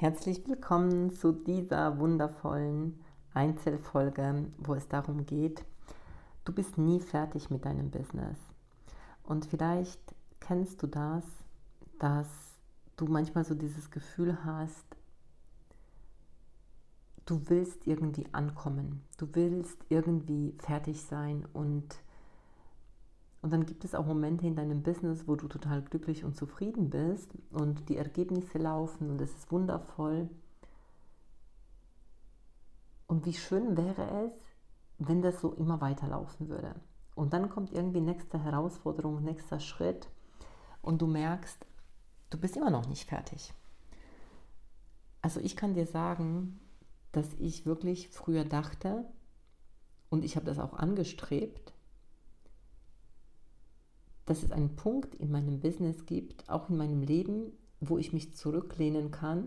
Herzlich willkommen zu dieser wundervollen Einzelfolge, wo es darum geht, du bist nie fertig mit deinem Business. Und vielleicht kennst du das, dass du manchmal so dieses Gefühl hast, du willst irgendwie ankommen, du willst irgendwie fertig sein und dann gibt es auch Momente in deinem Business, wo du total glücklich und zufrieden bist und die Ergebnisse laufen und es ist wundervoll. Und wie schön wäre es, wenn das so immer weiterlaufen würde. Und dann kommt irgendwie nächste Herausforderung, nächster Schritt und du merkst, du bist immer noch nicht fertig. Also ich kann dir sagen, dass ich wirklich früher dachte, und ich habe das auch angestrebt, dass es einen Punkt in meinem Business gibt, auch in meinem Leben, wo ich mich zurücklehnen kann,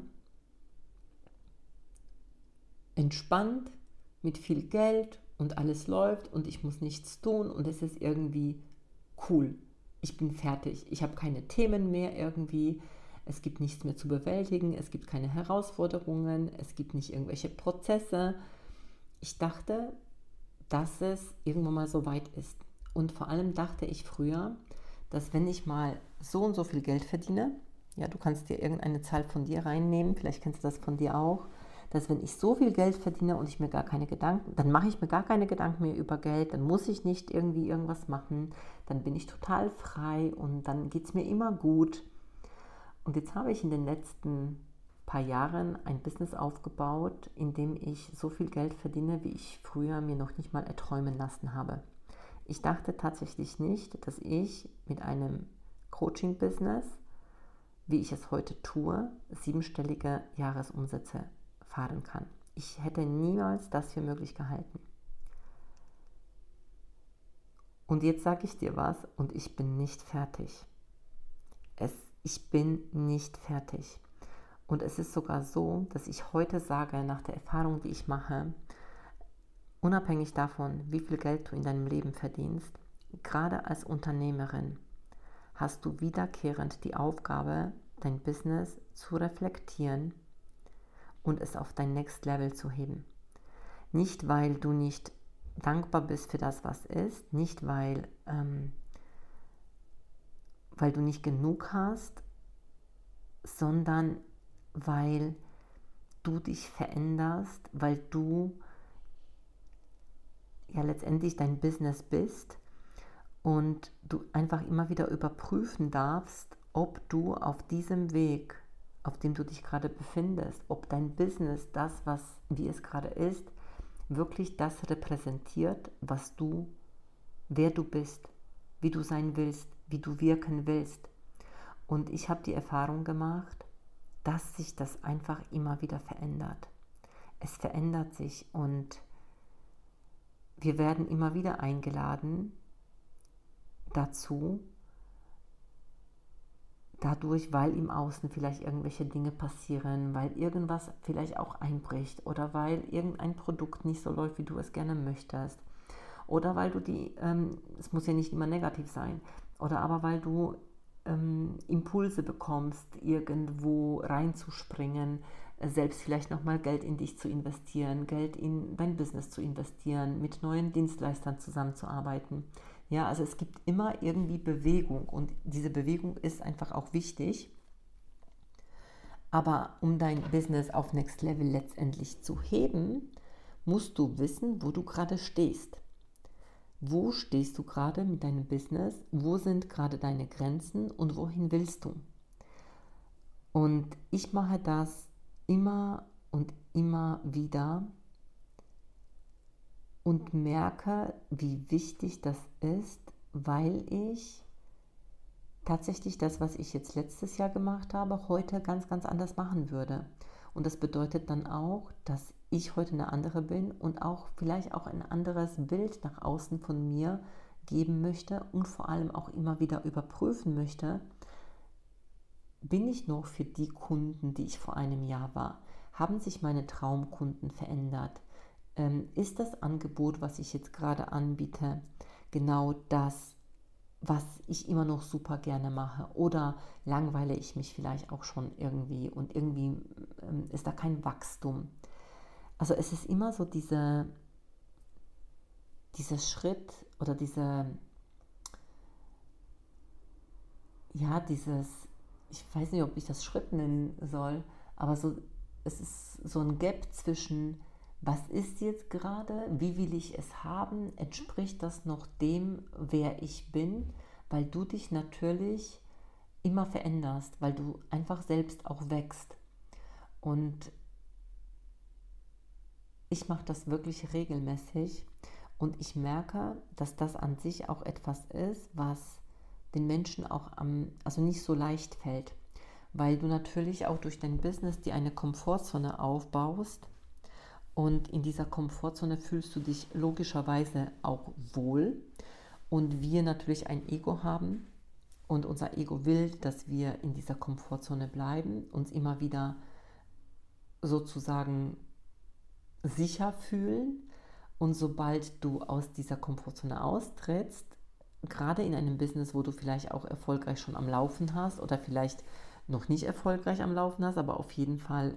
entspannt, mit viel Geld und alles läuft und ich muss nichts tun und es ist irgendwie cool. Ich bin fertig. Ich habe keine Themen mehr irgendwie. Es gibt nichts mehr zu bewältigen. Es gibt keine Herausforderungen. Es gibt nicht irgendwelche Prozesse. Ich dachte, dass es irgendwann mal so weit ist. Und vor allem dachte ich früher, dass wenn ich mal so und so viel Geld verdiene, ja, du kannst dir irgendeine Zahl von dir reinnehmen, vielleicht kennst du das von dir auch, dass wenn ich so viel Geld verdiene und ich mir gar keine Gedanken, dann mache ich mir gar keine Gedanken mehr über Geld, dann muss ich nicht irgendwie irgendwas machen, dann bin ich total frei und dann geht es mir immer gut. Und jetzt habe ich in den letzten paar Jahren ein Business aufgebaut, in dem ich so viel Geld verdiene, wie ich früher mir noch nicht mal erträumen lassen habe. Ich dachte tatsächlich nicht, dass ich mit einem Coaching-Business, wie ich es heute tue, siebenstellige Jahresumsätze fahren kann. Ich hätte niemals das für möglich gehalten. Und jetzt sage ich dir was und ich bin nicht fertig. Ich bin nicht fertig. Und es ist sogar so, dass ich heute sage, nach der Erfahrung, die ich mache, unabhängig davon, wie viel Geld du in deinem Leben verdienst, gerade als Unternehmerin hast du wiederkehrend die Aufgabe, dein Business zu reflektieren und es auf dein Next Level zu heben. Nicht, weil du nicht dankbar bist für das, was ist, nicht, weil du nicht genug hast, sondern weil du dich veränderst, weil du ja letztendlich dein Business bist und du einfach immer wieder überprüfen darfst, ob du auf diesem Weg, auf dem du dich gerade befindest, ob dein Business, das, wie es gerade ist, wirklich das repräsentiert, wer du bist, wie du sein willst, wie du wirken willst. Und ich habe die Erfahrung gemacht, dass sich das einfach immer wieder verändert. Es verändert sich und wir werden immer wieder eingeladen dazu, dadurch, weil im Außen vielleicht irgendwelche Dinge passieren, weil irgendwas vielleicht auch einbricht oder weil irgendein Produkt nicht so läuft, wie du es gerne möchtest. Oder weil du es muss ja nicht immer negativ sein, oder aber weil du Impulse bekommst, irgendwo reinzuspringen, selbst vielleicht nochmal Geld in dich zu investieren, Geld in dein Business zu investieren, mit neuen Dienstleistern zusammenzuarbeiten. Ja, also es gibt immer irgendwie Bewegung und diese Bewegung ist einfach auch wichtig. Aber um dein Business auf Next Level letztendlich zu heben, musst du wissen, wo du gerade stehst. Wo stehst du gerade mit deinem Business? Wo sind gerade deine Grenzen und wohin willst du? Und ich mache das immer und immer wieder und merke, wie wichtig das ist, weil ich tatsächlich das, was ich jetzt letztes Jahr gemacht habe, heute ganz, ganz anders machen würde. Und das bedeutet dann auch, dass ich heute eine andere bin und auch vielleicht auch ein anderes Bild nach außen von mir geben möchte und vor allem auch immer wieder überprüfen möchte, bin ich noch für die Kunden, die ich vor einem Jahr war? Haben sich meine Traumkunden verändert? Ist das Angebot, was ich jetzt gerade anbiete, genau das, was ich immer noch super gerne mache? Oder langweile ich mich vielleicht auch schon irgendwie und irgendwie ist da kein Wachstum. Also es ist immer so dieser Schritt oder ich weiß nicht, ob ich das Schritt nennen soll, aber es ist so ein Gap zwischen, was ist jetzt gerade, wie will ich es haben, entspricht das noch dem, wer ich bin, weil du dich natürlich immer veränderst, weil du einfach selbst auch wächst. Und ich mache das wirklich regelmäßig und ich merke, dass das an sich auch etwas ist, was den Menschen auch also nicht so leicht fällt, weil du natürlich auch durch dein Business dir eine Komfortzone aufbaust und in dieser Komfortzone fühlst du dich logischerweise auch wohl und wir natürlich ein Ego haben und unser Ego will, dass wir in dieser Komfortzone bleiben, uns immer wieder sozusagen sicher fühlen und sobald du aus dieser Komfortzone austrittst, gerade in einem Business, wo du vielleicht auch erfolgreich schon am Laufen hast oder vielleicht noch nicht erfolgreich am Laufen hast, aber auf jeden Fall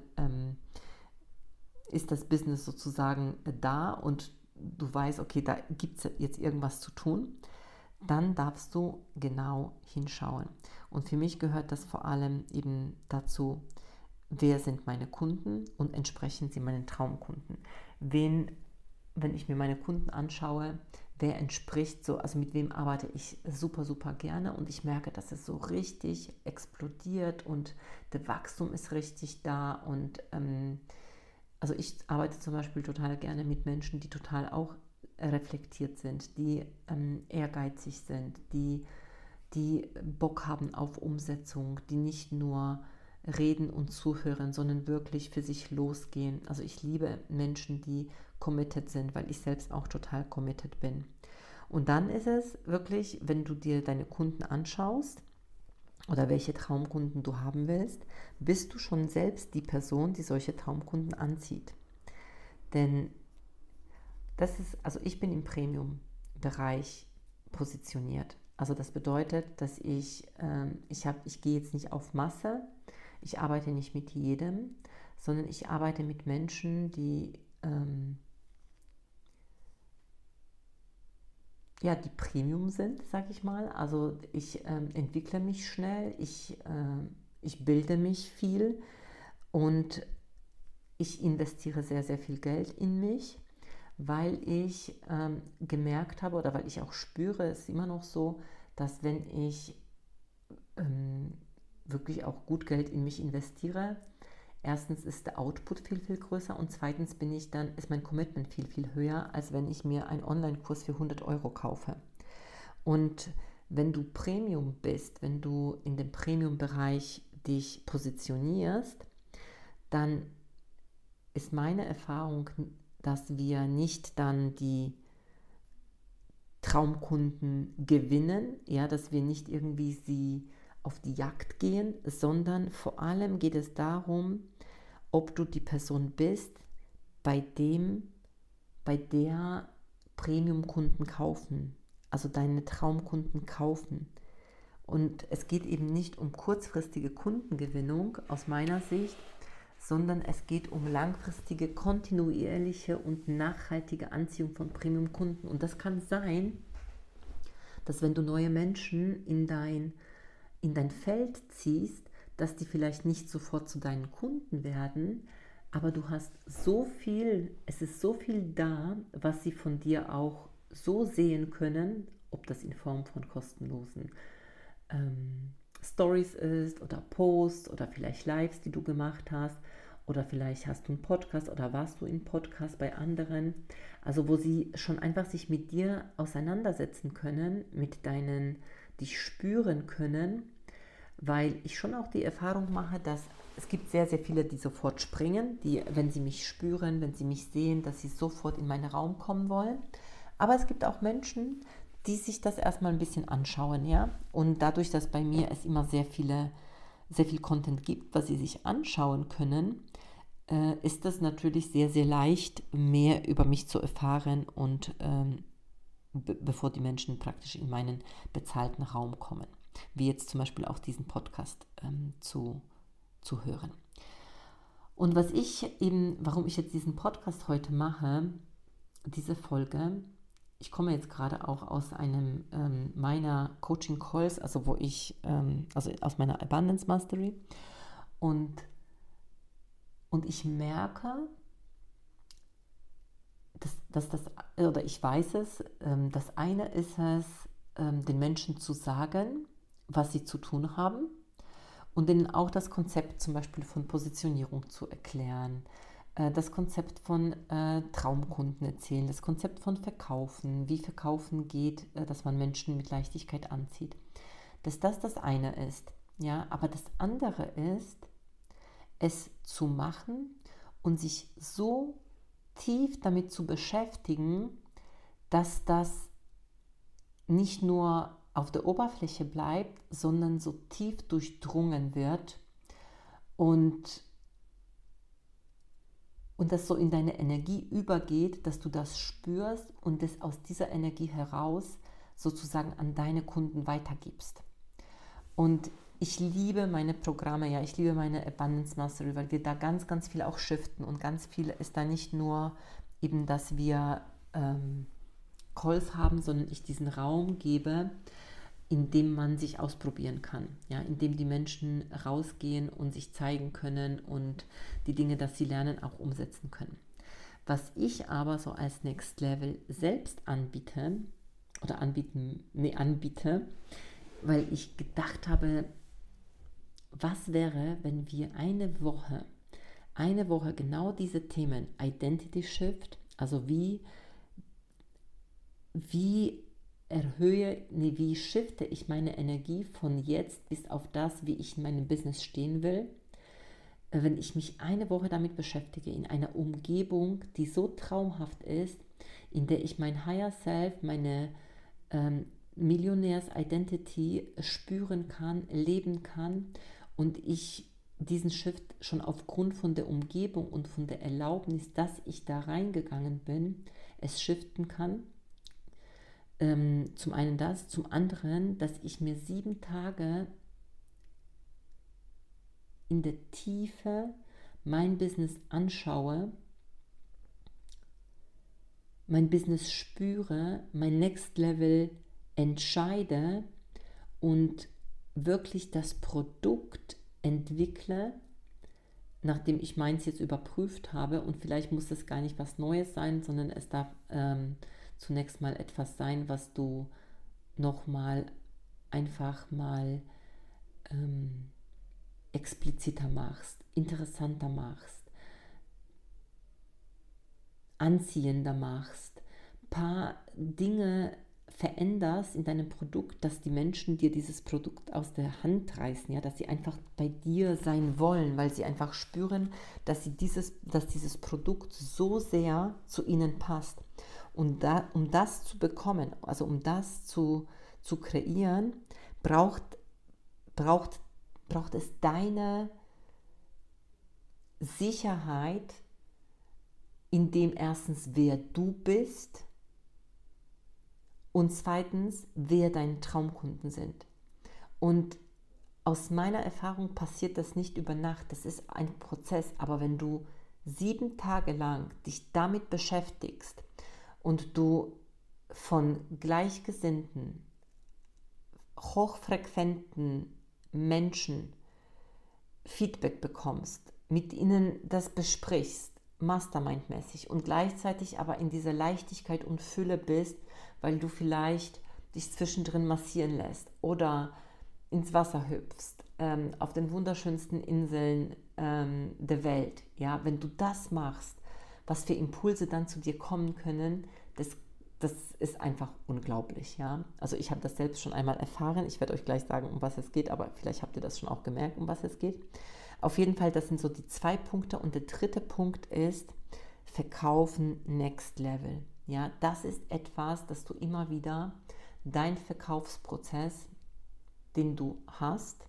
ist das Business sozusagen da und du weißt, okay, da gibt es jetzt irgendwas zu tun, dann darfst du genau hinschauen. Und für mich gehört das vor allem eben dazu, wer sind meine Kunden und entsprechen sie meinen Traumkunden. Wenn ich mir meine Kunden anschaue, wer entspricht so, also mit wem arbeite ich super, super gerne und ich merke, dass es so richtig explodiert und der Wachstum ist richtig da und also ich arbeite zum Beispiel total gerne mit Menschen, die total auch reflektiert sind, die ehrgeizig sind, die Bock haben auf Umsetzung, die nicht nur reden und zuhören, sondern wirklich für sich losgehen. Also ich liebe Menschen, die committed sind, weil ich selbst auch total committed bin. Und dann ist es wirklich, wenn du dir deine Kunden anschaust oder welche Traumkunden du haben willst, bist du schon selbst die Person, die solche Traumkunden anzieht. Denn also ich bin im Premium-Bereich positioniert. Also das bedeutet, dass ich gehe jetzt nicht auf Masse, ich arbeite nicht mit jedem, sondern ich arbeite mit Menschen, die die Premium sind, sage ich mal. Also ich entwickle mich schnell, ich bilde mich viel und ich investiere sehr, sehr viel Geld in mich, weil ich gemerkt habe oder weil ich auch spüre, es ist immer noch so, dass wenn ich wirklich auch gut Geld in mich investiere, erstens ist der Output viel, viel größer und zweitens ist mein Commitment viel, viel höher, als wenn ich mir einen Online-Kurs für 100 Euro kaufe. Und wenn du Premium bist, wenn du in dem Premium-Bereich dich positionierst, dann ist meine Erfahrung, dass wir nicht dann die Traumkunden gewinnen, ja, dass wir nicht irgendwie sie auf die Jagd gehen, sondern vor allem geht es darum, ob du die Person bist, bei der Premium-Kunden kaufen, also deine Traumkunden kaufen. Und es geht eben nicht um kurzfristige Kundengewinnung aus meiner Sicht, sondern es geht um langfristige, kontinuierliche und nachhaltige Anziehung von Premium-Kunden. Und das kann sein, dass wenn du neue Menschen in dein Feld ziehst, dass die vielleicht nicht sofort zu deinen Kunden werden, aber du hast es ist so viel da, was sie von dir auch so sehen können, ob das in Form von kostenlosen Stories ist oder Posts oder vielleicht Lives, die du gemacht hast oder vielleicht hast du einen Podcast oder warst du in Podcast bei anderen, also wo sie schon einfach sich mit dir auseinandersetzen können, dich spüren können, weil ich schon auch die Erfahrung mache, dass es gibt sehr, sehr viele, die sofort springen, die, wenn sie mich spüren, wenn sie mich sehen, dass sie sofort in meinen Raum kommen wollen. Aber es gibt auch Menschen, die sich das erstmal ein bisschen anschauen, ja. Und dadurch, dass bei mir es immer sehr viel Content gibt, was sie sich anschauen können, ist das natürlich sehr, sehr leicht, mehr über mich zu erfahren und bevor die Menschen praktisch in meinen bezahlten Raum kommen. Wie jetzt zum Beispiel auch diesen Podcast zu hören. Und warum ich jetzt diesen Podcast heute mache, diese Folge, ich komme jetzt gerade auch aus einem meiner Coaching Calls, also also aus meiner Abundance Mastery, und ich merke, oder ich weiß es, das eine ist es, den Menschen zu sagen, was sie zu tun haben, und denen auch das Konzept zum Beispiel von Positionierung zu erklären, das Konzept von Traumkunden erzählen, das Konzept von Verkaufen, wie Verkaufen geht, dass man Menschen mit Leichtigkeit anzieht. Dass das eine ist, ja, aber das andere ist, es zu machen und sich so tief damit zu beschäftigen, dass das nicht nur auf der Oberfläche bleibt, sondern so tief durchdrungen wird und das so in deine Energie übergeht, dass du das spürst und es aus dieser Energie heraus sozusagen an deine Kunden weitergibst. Und ich liebe meine Programme, ja, ich liebe meine Abundance Mastery, weil wir da ganz, ganz viel auch shiften, und ganz viel ist da nicht nur eben, dass wir Calls haben, sondern ich diesen Raum gebe, in dem man sich ausprobieren kann, ja, in dem die Menschen rausgehen und sich zeigen können und die Dinge, dass sie lernen, auch umsetzen können. Was ich aber so als Next Level selbst anbiete, weil ich gedacht habe, was wäre, wenn wir eine Woche genau diese Identity Shift, also wie shifte ich meine Energie von jetzt bis auf das, wie ich in meinem Business stehen will, wenn ich mich eine Woche damit beschäftige, in einer Umgebung, die so traumhaft ist, in der ich mein Higher Self, meine Millionärs-Identity spüren kann, leben kann, und ich diesen Shift schon aufgrund von der Umgebung und von der Erlaubnis, dass ich da reingegangen bin, es shiften kann. Zum einen das, zum anderen, dass ich mir 7 Tage in der Tiefe mein Business anschaue, mein Business spüre, mein Next Level entscheide und wirklich das Produkt entwickle, nachdem ich meins jetzt überprüft habe, und vielleicht muss es gar nicht was Neues sein, sondern es darf zunächst mal etwas sein, was du nochmal einfach mal expliziter machst, interessanter machst, anziehender machst, ein paar Dinge veränderst in deinem Produkt, dass die Menschen dir dieses Produkt aus der Hand reißen, ja, dass sie einfach bei dir sein wollen, weil sie einfach spüren, dass dieses Produkt so sehr zu ihnen passt. Und um das zu bekommen, also um das zu kreieren, braucht es deine Sicherheit, in dem erstens, wer du bist, und zweitens, wer deine Traumkunden sind. Und aus meiner Erfahrung passiert das nicht über Nacht, das ist ein Prozess, aber wenn du 7 Tage lang dich damit beschäftigst und du von gleichgesinnten, hochfrequenten Menschen Feedback bekommst, mit ihnen das besprichst, Mastermind-mäßig, und gleichzeitig aber in dieser Leichtigkeit und Fülle bist, weil du vielleicht dich zwischendrin massieren lässt oder ins Wasser hüpfst, auf den wunderschönsten Inseln der Welt. Ja, wenn du das machst, was für Impulse dann zu dir kommen können, das ist einfach unglaublich. Ja? Also ich habe das selbst schon einmal erfahren. Ich werde euch gleich sagen, um was es geht, aber vielleicht habt ihr das schon auch gemerkt, um was es geht. Auf jeden Fall, das sind so die 2 Punkte. Und der 3. Punkt ist Verkaufen Next Level. Ja, das ist etwas, dass du immer wieder deinen Verkaufsprozess, den du hast,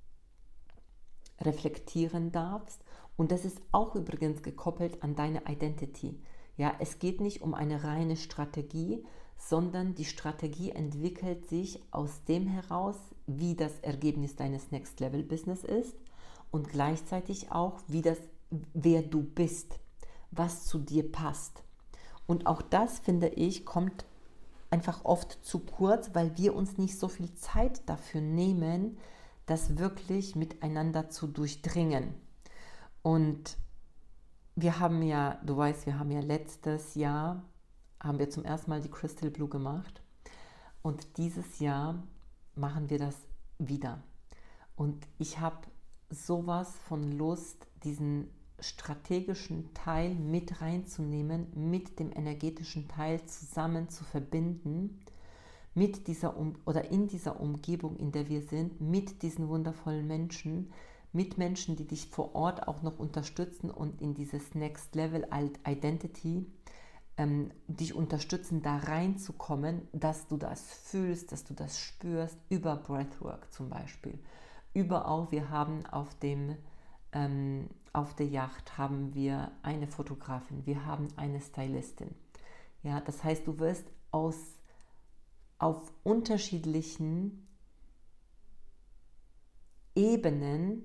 reflektieren darfst. Und das ist auch übrigens gekoppelt an deine Identity. Ja, es geht nicht um eine reine Strategie, sondern die Strategie entwickelt sich aus dem heraus, wie das Ergebnis deines Next Level Business ist, und gleichzeitig auch, wie das wer du bist, was zu dir passt. Und auch das, finde ich, kommt einfach oft zu kurz, weil wir uns nicht so viel Zeit dafür nehmen, das wirklich miteinander zu durchdringen. Und wir haben ja, du weißt, wir haben ja letztes Jahr, haben wir zum ersten Mal die Crystal Blue gemacht. Und dieses Jahr machen wir das wieder. Und ich habe sowas von Lust, diesen strategischen Teil mit reinzunehmen, mit dem energetischen Teil zusammen zu verbinden, mit dieser oder in dieser Umgebung, in der wir sind, mit diesen wundervollen Menschen, mit Menschen, die dich vor Ort auch noch unterstützen und in dieses Next Level Identity dich unterstützen, da reinzukommen, dass du das fühlst, dass du das spürst, über Breathwork zum Beispiel. Über auch, wir haben auf der Yacht haben wir eine Fotografin, wir haben eine Stylistin. Ja, das heißt, du wirst auf unterschiedlichen Ebenen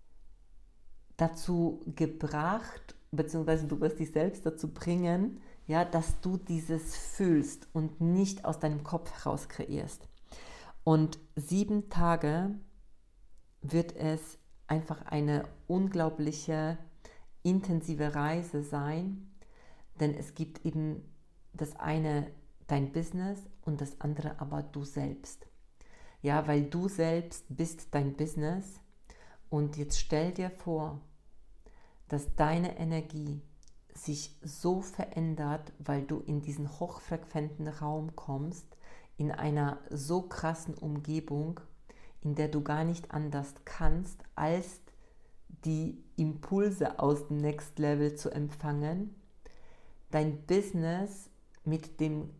dazu gebracht, beziehungsweise du wirst dich selbst dazu bringen, ja, dass du dieses fühlst und nicht aus deinem Kopf heraus kreierst. Und 7 Tage wird es einfach eine unglaubliche, intensive Reise sein, denn es gibt eben das eine dein Business und das andere aber du selbst. Ja, weil du selbst bist dein Business und jetzt stell dir vor, dass deine Energie sich so verändert, weil du in diesen hochfrequenten Raum kommst, in einer so krassen Umgebung, in der du gar nicht anders kannst, als die Impulse aus dem Next Level zu empfangen, dein Business mit dem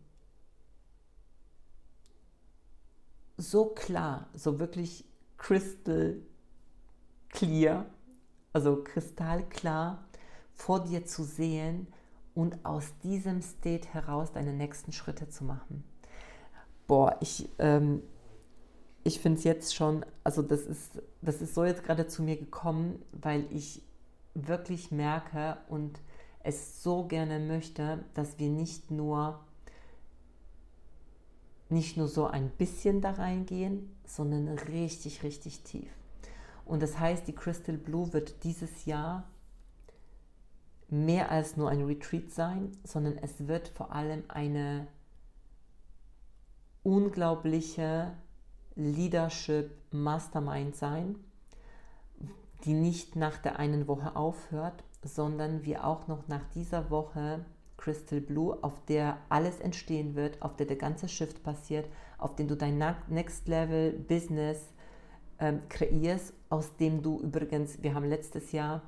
so klar, so wirklich crystal clear, also kristallklar vor dir zu sehen und aus diesem State heraus deine nächsten Schritte zu machen. Boah, ich finde es jetzt schon, also das ist so jetzt gerade zu mir gekommen, weil ich wirklich merke und es so gerne möchte, dass wir nicht nur so ein bisschen da reingehen, sondern richtig, richtig tief. Und das heißt, die Crystal Blue wird dieses Jahr mehr als nur ein Retreat sein, sondern es wird vor allem eine unglaubliche Leadership Mastermind sein, die nicht nach der einen Woche aufhört, sondern wir auch noch nach dieser Woche Crystal Blue, auf der alles entstehen wird, auf der der ganze Shift passiert, auf dem du dein Next Level Business kreierst, aus dem du übrigens, wir haben letztes Jahr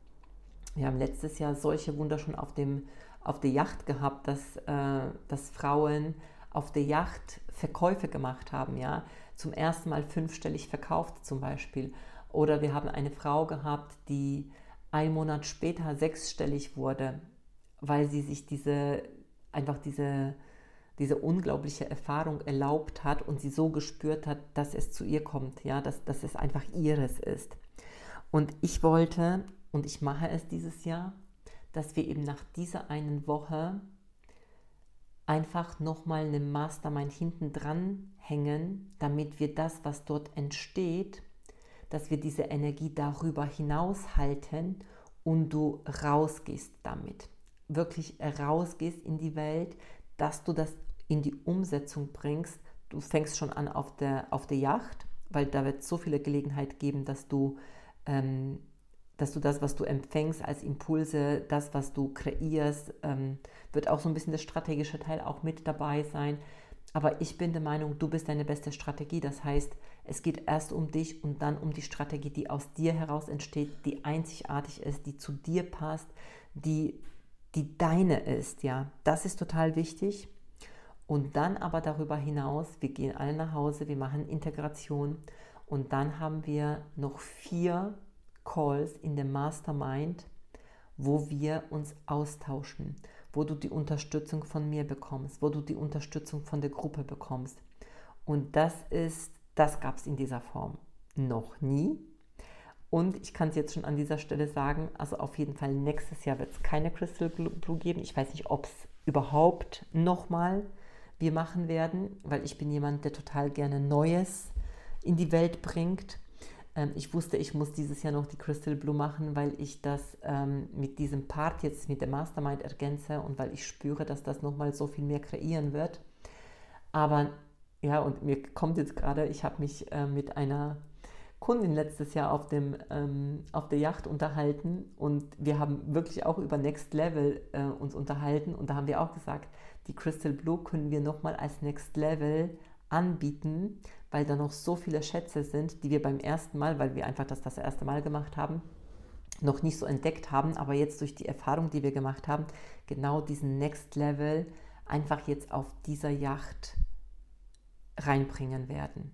solche Wunder schon auf der Yacht gehabt, dass Frauen auf der Yacht Verkäufe gemacht haben, ja, zum ersten Mal 5-stellig verkauft zum Beispiel. Oder wir haben eine Frau gehabt, die 1 Monat später 6-stellig wurde, weil sie sich diese unglaubliche Erfahrung erlaubt hat und sie so gespürt hat, dass es zu ihr kommt, ja, dass es einfach ihres ist. Und ich wollte, und ich mache es dieses Jahr, dass wir eben nach dieser einen Woche einfach nochmal eine Mastermind hinten dran hängen, damit wir das, was dort entsteht, dass wir diese Energie darüber hinaus halten und du rausgehst damit. Wirklich rausgehst in die Welt, dass du das in die Umsetzung bringst. Du fängst schon an auf der Yacht, weil da wird es so viele Gelegenheit geben, dass du das, was du empfängst als Impulse, das, was du kreierst, wird auch so ein bisschen der strategische Teil auch mit dabei sein. Aber ich bin der Meinung, du bist deine beste Strategie. Das heißt, es geht erst um dich und dann um die Strategie, die aus dir heraus entsteht, die einzigartig ist, die zu dir passt, die deine ist. Ja, das ist total wichtig. Und dann aber darüber hinaus, wir gehen alle nach Hause, wir machen Integration und dann haben wir noch 4 Calls in der Mastermind, wo wir uns austauschen, wo du die Unterstützung von mir bekommst, wo du die Unterstützung von der Gruppe bekommst. Und das gab es in dieser Form noch nie. Und ich kann es jetzt schon an dieser Stelle sagen, also auf jeden Fall nächstes Jahr wird es keine Crystal Blue geben. Ich weiß nicht, ob es überhaupt nochmal wir machen werden, weil ich bin jemand, der total gerne Neues in die Welt bringt. Ich wusste, ich muss dieses Jahr noch die Crystal Blue machen, weil ich das mit diesem Part jetzt mit der Mastermind ergänze und weil ich spüre, dass das nochmal so viel mehr kreieren wird. Aber ja, und mir kommt jetzt gerade, ich habe mich mit einer Kundin letztes Jahr auf der Yacht unterhalten und wir haben wirklich auch über Next Level uns unterhalten und da haben wir auch gesagt, die Crystal Blue können wir nochmal als Next Level anbieten, weil da noch so viele Schätze sind, die wir beim ersten Mal, weil wir einfach das erste Mal gemacht haben, noch nicht so entdeckt haben, aber jetzt durch die Erfahrung, die wir gemacht haben, genau diesen Next Level einfach jetzt auf dieser Yacht reinbringen werden.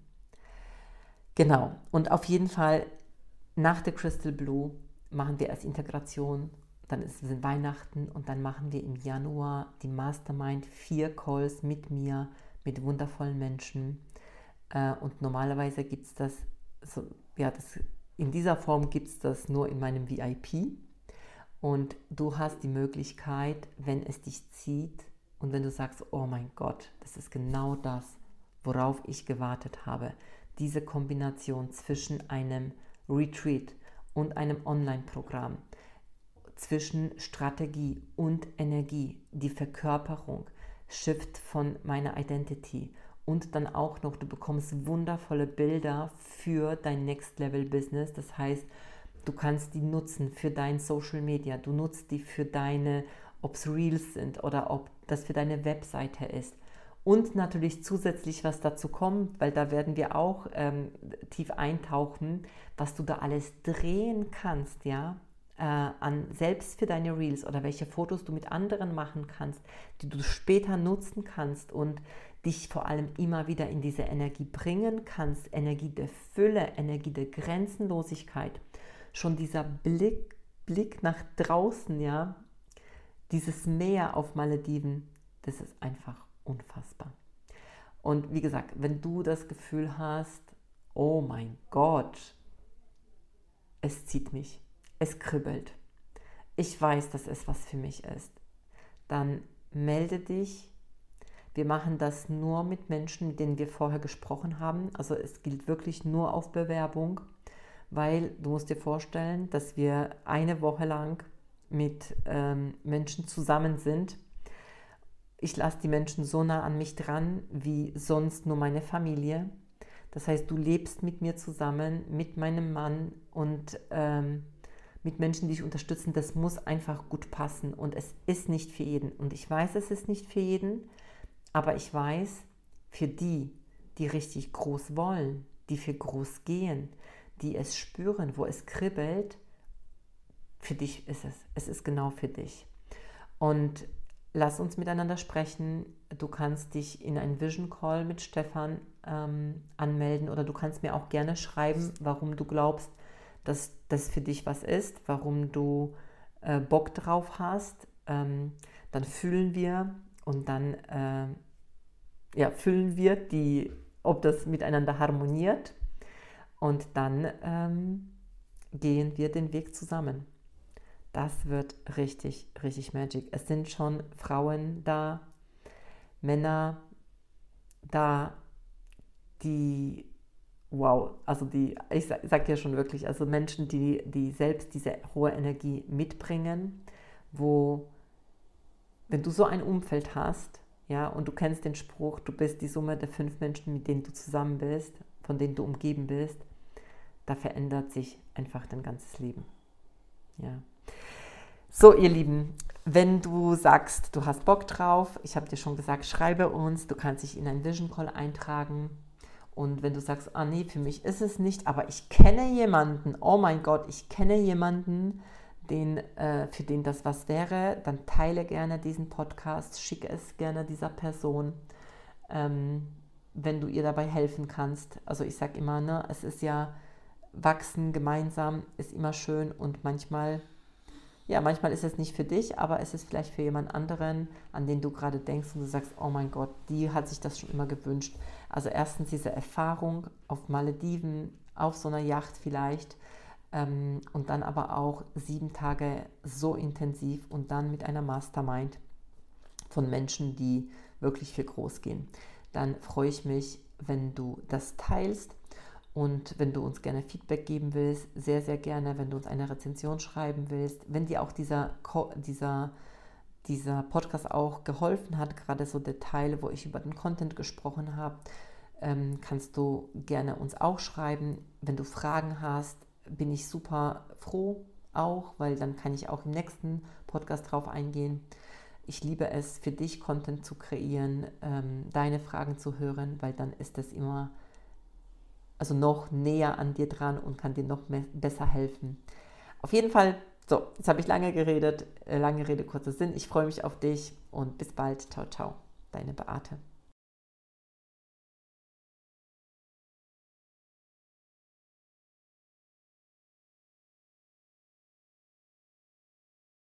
Genau, und auf jeden Fall nach der Crystal Blue machen wir als Integration, dann sind Weihnachten und dann machen wir im Januar die Mastermind 4 Calls mit mir, mit wundervollen Menschen. Und normalerweise gibt es das, so, ja, in dieser Form gibt es das nur in meinem VIP. Und du hast die Möglichkeit, wenn es dich zieht und wenn du sagst, oh mein Gott, das ist genau das, worauf ich gewartet habe. Diese Kombination zwischen einem Retreat und einem Online-Programm, zwischen Strategie und Energie, die Verkörperung, Shift von meiner Identity und dann auch noch, du bekommst wundervolle Bilder für dein Next Level Business. Das heißt, du kannst die nutzen für dein Social Media, du nutzt die für deine, ob es Reels sind oder ob das für deine Webseite ist. Und natürlich zusätzlich, was dazu kommt, weil da werden wir auch tief eintauchen, was du da alles drehen kannst, ja, selbst für deine Reels oder welche Fotos du mit anderen machen kannst, die du später nutzen kannst und dich vor allem immer wieder in diese Energie bringen kannst, Energie der Fülle, Energie der Grenzenlosigkeit. Schon dieser Blick nach draußen, ja, dieses Meer auf Malediven, das ist einfach unfassbar. Und wie gesagt, wenn du das Gefühl hast, oh mein Gott, es zieht mich, es kribbelt, ich weiß, dass es was für mich ist, dann melde dich. Wir machen das nur mit Menschen, mit denen wir vorher gesprochen haben. Also es gilt wirklich nur auf Bewerbung, weil du musst dir vorstellen, dass wir eine Woche lang mit Menschen zusammen sind. Ich lasse die Menschen so nah an mich dran, wie sonst nur meine Familie. Das heißt, du lebst mit mir zusammen, mit meinem Mann und mit Menschen, die dich unterstützen. Das muss einfach gut passen und es ist nicht für jeden. Und ich weiß, es ist nicht für jeden, aber ich weiß, für die, die richtig groß wollen, die für groß gehen, die es spüren, wo es kribbelt, für dich ist es. Es ist genau für dich. Und lass uns miteinander sprechen. Du kannst dich in einen Vision Call mit Stefan anmelden oder du kannst mir auch gerne schreiben, warum du glaubst, dass das für dich was ist, warum du Bock drauf hast. Dann fühlen wir und dann fühlen wir, ob das miteinander harmoniert und dann gehen wir den Weg zusammen. Das wird richtig, richtig Magic. Es sind schon Frauen da, Männer da, die, wow, also ich sag ja schon wirklich, also Menschen, die selbst diese hohe Energie mitbringen, wo, wenn du so ein Umfeld hast, ja, und du kennst den Spruch, du bist die Summe der 5 Menschen, mit denen du zusammen bist, von denen du umgeben bist, da verändert sich einfach dein ganzes Leben. Ja. So, ihr Lieben, wenn du sagst, du hast Bock drauf, ich habe dir schon gesagt, schreibe uns, du kannst dich in einen Vision Call eintragen und wenn du sagst, ah nee, für mich ist es nicht, aber ich kenne jemanden, oh mein Gott, ich kenne jemanden, für den das was wäre, dann teile gerne diesen Podcast, schicke es gerne dieser Person, wenn du ihr dabei helfen kannst. Also ich sage immer, ne, es ist ja wachsen gemeinsam, ist immer schön und manchmal ist es nicht für dich, aber es ist vielleicht für jemand anderen, an den du gerade denkst und du sagst, oh mein Gott, die hat sich das schon immer gewünscht. Also erstens diese Erfahrung auf Malediven, auf so einer Yacht vielleicht, und dann aber auch 7 Tage so intensiv und dann mit einer Mastermind von Menschen, die wirklich für groß gehen. Dann freue ich mich, wenn du das teilst und wenn du uns gerne Feedback geben willst, sehr, sehr gerne, wenn du uns eine Rezension schreiben willst, wenn dir auch dieser Podcast auch geholfen hat, gerade so der Teil, wo ich über den Content gesprochen habe, kannst du gerne uns auch schreiben. Wenn du Fragen hast, bin ich super froh auch, weil dann kann ich auch im nächsten Podcast drauf eingehen. Ich liebe es, für dich Content zu kreieren, deine Fragen zu hören, weil dann ist es immer also noch näher an dir dran und kann dir noch besser helfen. Auf jeden Fall, so, jetzt habe ich lange geredet, lange Rede, kurzer Sinn. Ich freue mich auf dich und bis bald. Ciao, ciao, deine Beate.